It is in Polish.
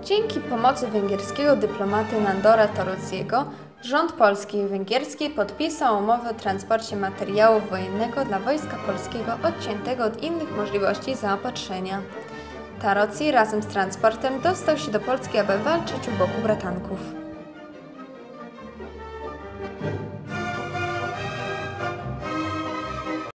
Dzięki pomocy węgierskiego dyplomaty Nandora Torockiego rząd polski i węgierski podpisał umowę o transporcie materiału wojennego dla Wojska Polskiego odciętego od innych możliwości zaopatrzenia. Tarocki razem z transportem dostał się do Polski, aby walczyć u boku bratanków.